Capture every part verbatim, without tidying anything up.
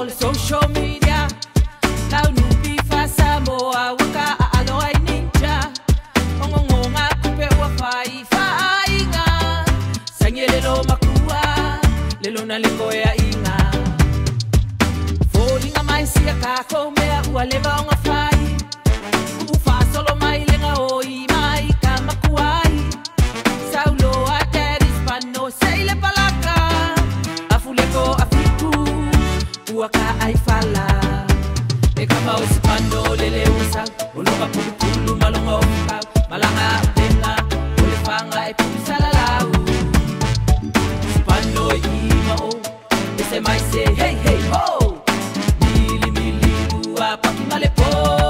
le social media. Lau nupi fasa moa waka a alo ai ninja. Ongongonga kupe ua fai fainga. Sanye lelo makua, lelo na leko ea inga. Folinga mai sia kako mea ua leva onga fai. Ufa solo mai lenga oi mai ka makuai. Saulo a teris pano seile palaka. Afuleko afiku, uaka ai fala. Eka mau sipando lele usang, oloka pulu pulu malonga ofika. Malanga tenga, ole fanga e pusala lau. Sipando ima o, ese mai se hey hey ho. Mili mili lua pakimale po.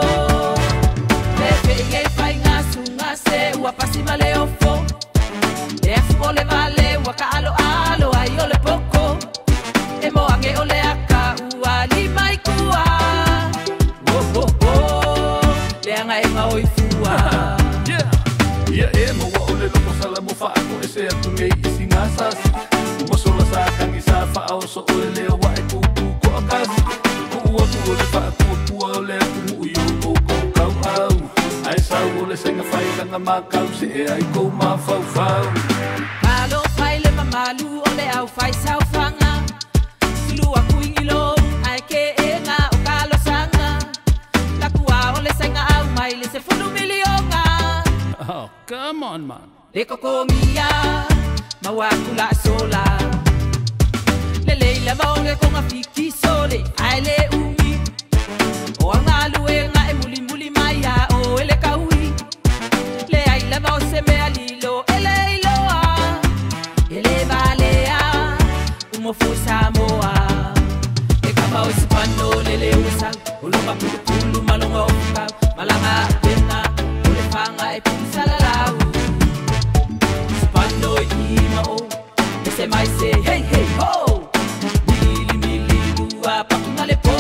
Lefe ye fai ngasu ngase, wapasi male ofo. Lefu ole vale, waka alo alo, ay ole poko. Emo ange ole aka, uali mai kua. Oh oh oh, leanga e mau i fua. Yeah, yeah, emo wa ole loko sala mo fa ako ese atu ngei isi ngasas. Mo sola sa kang isa fa au so ole leo wa e kuku ko akas. Ku ua ku ole fa ku ku ole ku uyu ko ko kau au. Ai sa ole senga fai kanga makau se e ai ko ma fau fau. Malo fai le mamalu ole au fai sau fanga. Silu aku ingilo ai ke enga o kalo sanga. Lakua ole senga au mai le se funu milionga. Oh, come on man. Le kokomia, mawakula sola. Le leila maonge konga fiki sole, ai le umi. O anga luenga e muli muli maya o ele kaui. Le aila mao se me alilo, ele iloa. Ele valea, umofu samoa. E kamao sipando lele usang, ulunga pulu pulu malonga ofika. Malanga pena, ule fanga e pisala lau. Sipando ima o, ese mai se hey hey ho. Mili mili lua pakingale po.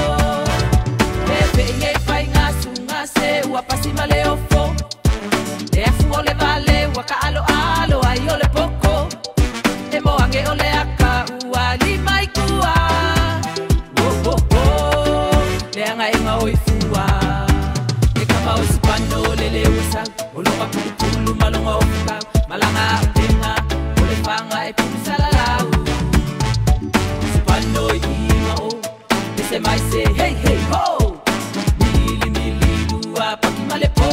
Lefe ye fai ngasu ngase, wapasi male ofo. Lefu ole vale, waka alo alo, ay ole poko. Emo ange ole aka, uali mai kua. Oh oh oh, leanga e mau i fua. Eka mau sipando lele usang, oloka pulu pulu malonga ofika. Malanga tenga, ole fanga e pisala lau. Sipando ima o, ese mai se hey hey ho. Mili mili lua pakimale po.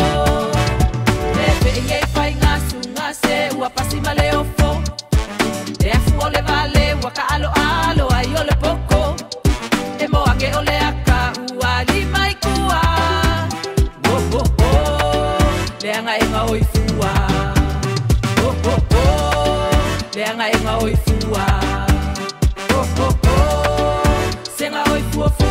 Lefe ye fai ngasu ngase, wapasi male ofo. Lefu ole vale, waka alo alo, ay ole poko. Emo ange ole aka, uali mai kua. Oh oh oh, leanga e mau i fua. Oh oh oh, leanga e mau i fua. Oh oh oh, senga oi fua.